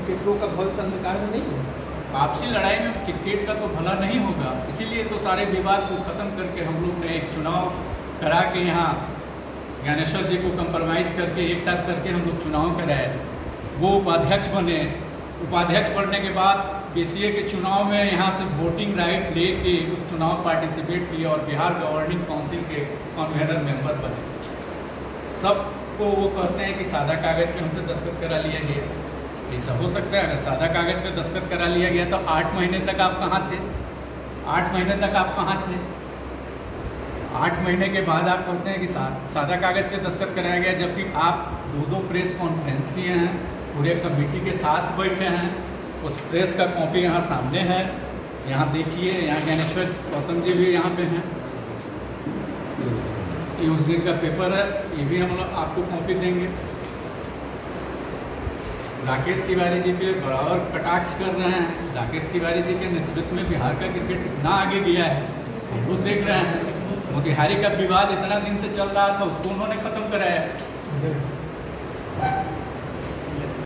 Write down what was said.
क्रिकेटरों का भविष्य अंधकार में नहीं है। आपसी लड़ाई में क्रिकेट का तो भला नहीं होगा, इसीलिए तो सारे विवाद को ख़त्म करके हम लोग ने एक चुनाव करा के यहाँ ज्ञानेश्वर जी को कंप्रोमाइज़ करके एक साथ करके हम लोग चुनाव कराए। वो उपाध्यक्ष बने, उपाध्यक्ष बनने के बाद BCA के चुनाव में यहाँ से वोटिंग राइट लेके उस चुनाव पार्टिसिपेट किए और बिहार गवर्निंग काउंसिल के कन्वीनर मेंबर बने। सबको वो कहते हैं कि सादा कागज़ पे हमसे दस्तखत करा लिया गया। ऐसा हो सकता है? अगर सादा कागज़ पे दस्तखत करा लिया गया तो 8 महीने तक आप कहाँ थे? 8 महीने तक आप कहाँ थे? 8 महीने के बाद आप कहते हैं कि सादा कागज़ पे दस्तखत कराया गया, जबकि आप 2 प्रेस कॉन्फ्रेंस किए हैं, पूरे कमेटी के साथ बैठे हैं। उस प्रेस का कॉपी यहाँ सामने है, यहाँ देखिए, यहाँ ज्ञानेश्वर गौतम जी भी यहाँ पे हैं। ये उस दिन का पेपर है, ये भी हम लोग आपको कॉपी देंगे। राकेश तिवारी जी पे बराबर कटाक्ष कर रहे हैं। राकेश तिवारी जी के नेतृत्व में बिहार का क्रिकेट कितना आगे गया है हम लोग देख रहे हैं। मोतिहारी का विवाद इतना दिन से चल रहा था, उसको उन्होंने ख़त्म कराया।